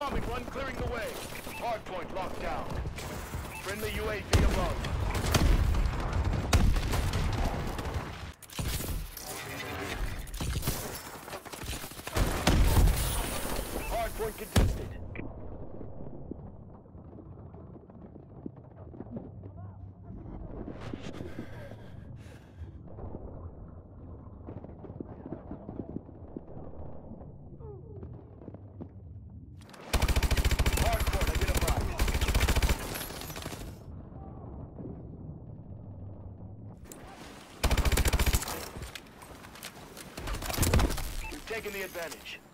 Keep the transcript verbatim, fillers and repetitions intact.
Bombing one clearing the way. Hardpoint locked down. Friendly U A V above. Hardpoint contested. Taking the advantage.